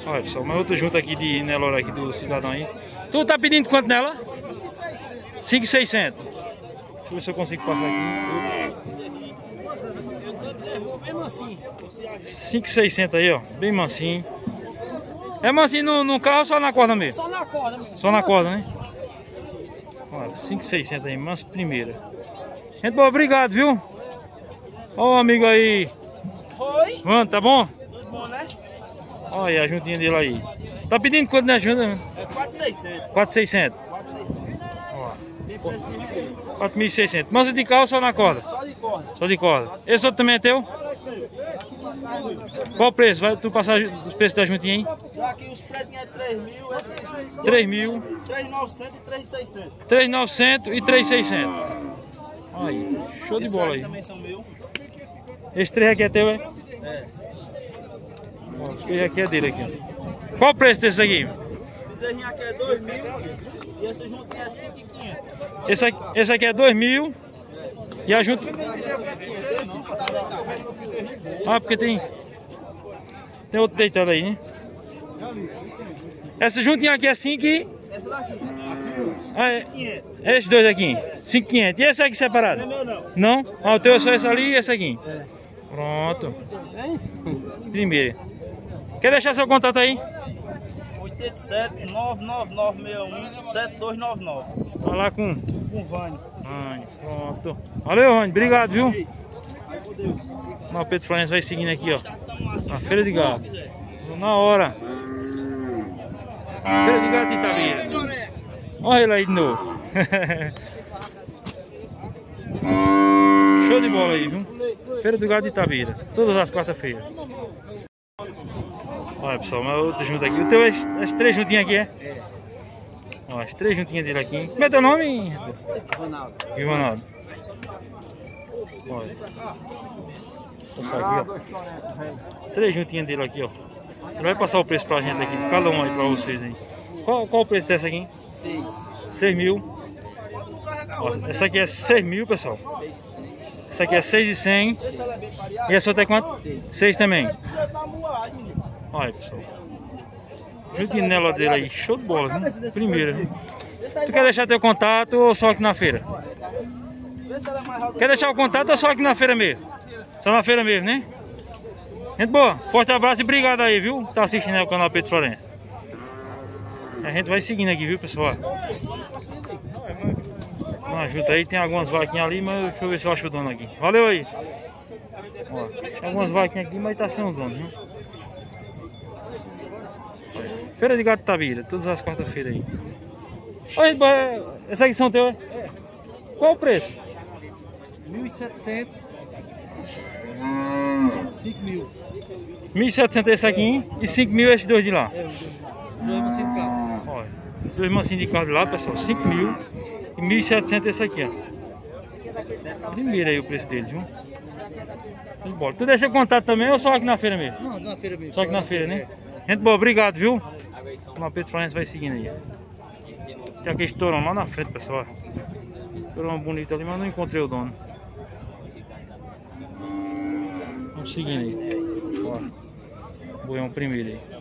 Olha pessoal, uma outra junta aqui de Nelore aqui do cidadão aí. Tu tá pedindo quanto nela? 5.600. Deixa eu ver se eu consigo passar aqui. Bem mansinho. 5.600 aí, ó. Bem mansinho. É mansinho no carro ou só na corda mesmo? Só na corda mesmo. Só na corda, né? Olha, 5.600 aí, manso primeira. Gente boa, obrigado, viu? Ó o amigo aí. Oi. Mano, tá bom? Tudo bom, né? Olha aí a juntinha dele aí. Tá pedindo quanto na junta? É 4.600. 4.600. 4.600. Ó, Tem preço de ninguém. 4.600. Manso de carro ou só na corda? Só de corda. Só de corda. Esse outro também é teu? Qual o preço? Vai tu passar os preços da juntinha aí? Aqui os pretinhos é 3.000, esse aqui 3.000, 3.900 e 3.600. 3.900 e 3.600. Aí, show de bola aí. Também são meus. Esse 3 aqui é teu, é? É. Ó, esse 3 aqui é dele aqui. Qual o preço desse aqui? Esse bezerrinho aqui é 2.000 e essa juntinha é 5.500. Esse aqui é 2.000 e a junta... Ah, porque tem outro deitado aí, né? Essa juntinha aqui é 5 e... Essa daqui. Ah, é esses dois aqui, 5.500. E esse aqui separado? Não é meu não. Não? Ah, o teu é só esse ali e esse aqui. É. Pronto. Primeiro. Quer deixar seu contato aí? 87 99961 7299. Vai lá com Com Vânia. Vânia. Pronto. Valeu, Vânia. Obrigado, viu? O Pedro Florencio vai seguindo aqui, ó. Na feira de gado. Na hora. Feira de gado de Itabira. Olha ele aí de novo. Show de bola aí, viu? Feira do gado de Itabira. Todas as quarta-feiras. Olha pessoal, uma outra junta aqui. O teu é as 3 juntinhas aqui, é? É. Ó, as 3 juntinhas dele aqui. Como é teu nome? Ronaldo. Ronaldo. Olha. Passar aqui, ó. 3 juntinhas dele aqui, ó. Ele vai passar o preço pra gente aqui. Cada um aí pra vocês aí. Qual o preço dessa aqui? 6.000. Ó, essa aqui é 6.000, pessoal. Essa aqui é 6.100. E essa outra é quanto? 6 também. Olha, pessoal. Juntinho nela dele aí. Show de bola, viu? Primeira, viu? Tu quer deixar teu contato ou só aqui na feira? Quer deixar o contato ou só aqui na feira mesmo? Só na feira mesmo, né? Gente boa, forte abraço e obrigado aí, viu? Tá assistindo aí o canal Pedro Florencio. A gente vai seguindo aqui, viu, pessoal? Não ajuda aí, tem algumas vaquinhas ali, mas deixa eu ver se eu acho o dono aqui. Valeu aí. Ó, tem algumas vaquinhas aqui, mas tá sem o dono, viu? Feira de Gado Itabira, todas as quarta-feiras aí. Oi, essas aqui são teus? É. Qual o preço? 1.700. 5.000. 1.700 esse aqui e 5.000 esses dois de lá. É, dois mansinhos de carro. Olha, 2 mansinhos de carro de lá, pessoal, 5.000 e 1.700 esse aqui, ó. Primeiro aí o preço deles, viu? Bora. Tu deixa contato também ou só aqui na feira mesmo? Não, na feira mesmo. Só aqui na feira, né? Gente boa, obrigado, viu? O Pedro Florencio vai seguindo aí. Tem aquele estourão lá na frente, pessoal. Estourão bonito ali, mas não encontrei o dono. Vamos seguindo aí. Ó, boião primeiro aí.